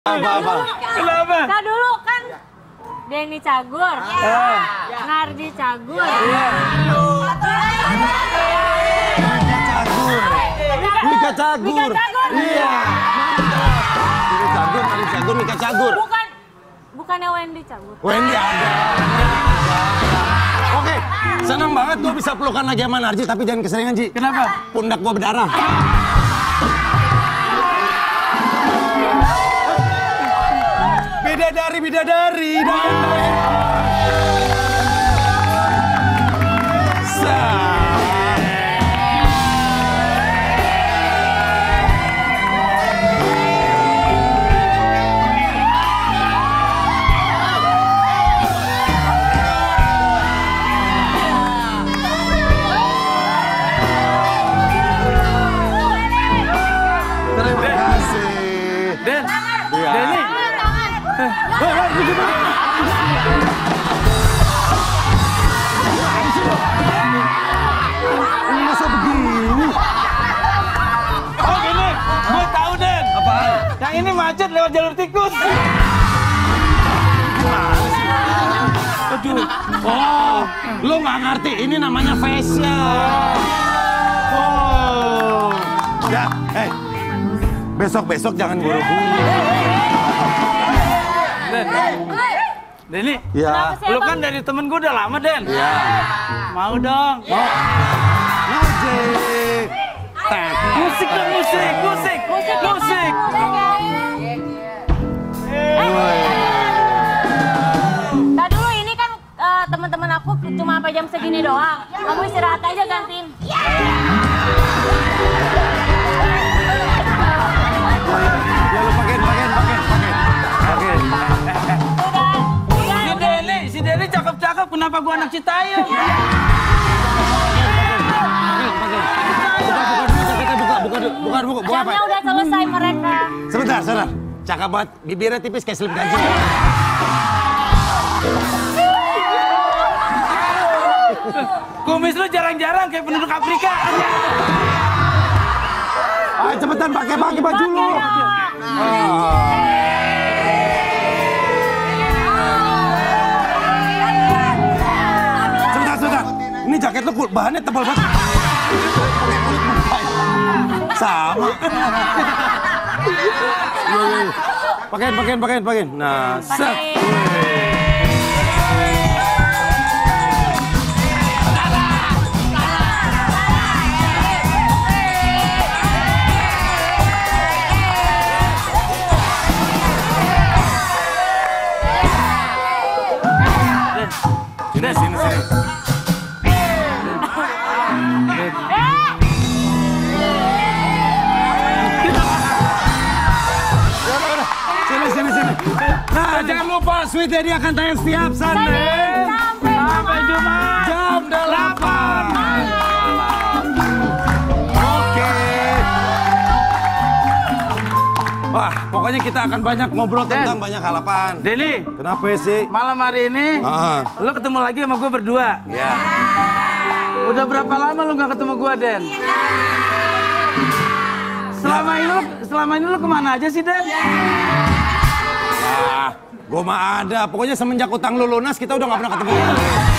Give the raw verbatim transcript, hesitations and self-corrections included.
Apa-apa? Kenapa? Nah dulu kan Denny Cagur, Eh. Nardi Cagur. Iya. Mika Cagur. Mika Cagur. Iya. Mika Cagur, Mika Cagur, Mika Cagur. Bukan, bukannya Wendy Cagur. Wendy ada. Oke, senang banget gue bisa pelukan lagi sama Narji, tapi jangan keseringan, Ji. Kenapa? Pundak gue berdarah. Bidadari, bidadari, bidadari. Terima kasih. Den, Iya. Denny. Ini masa begini? Oh gini, gue tahu Den. Apaan? Yang ini macet lewat jalur tikus. Aduh. Oh, lo nggak ngerti. Ini namanya facial. Oh. Ya, eh. Besok-besok jangan buru-buru. Den, Denny, Ya. lu kan dari temen gue udah lama Den. Ya. Mau dong. Mau. Musik. Tet. Musik dong, musik, musik, musik, musik. Nah dulu ini kan eh, teman-teman aku cuma sampai jam segini doang. Kamu istirahat aja gantiin. Ya lu pakein, pakein, pakein, pakein. Pakein. Si Denny, si Denny cakep-cakep. Kenapa gua anak Citayam? Buka, buka, buka, buka, buka, buka apa? Jamnya udah selesai mereka. Sebentar, sebentar. Cakep banget. Bibirnya tipis kayak selip gaji. Kumis lu jarang-jarang kayak penduduk Afrika. Ayo cepetan pakai pakai baju lu. Sebentar, sebentar. Ini jaket lu bahannya tebal banget. Sama. Pakein, pakein, pakein, pakein. Nah, set. Sini, sini, sini. Sini, sini, sini. Nah, jangan lupa Sweet Daddy akan tayang setiap Sunday. Sampai Jumat. Jam delapan. Oke. Wah, pokoknya kita akan banyak ngobrol tentang banyak halapan. Denny, Kenapa sih? malam hari ini Ah, lu ketemu lagi sama gue berdua. ya. Udah berapa lama lu gak ketemu gue, Den? Selama ini lu, selama ini lu kemana aja sih, Den? Ah, gua mah ada. Pokoknya semenjak utang lu lunas kita udah gak pernah ketemu.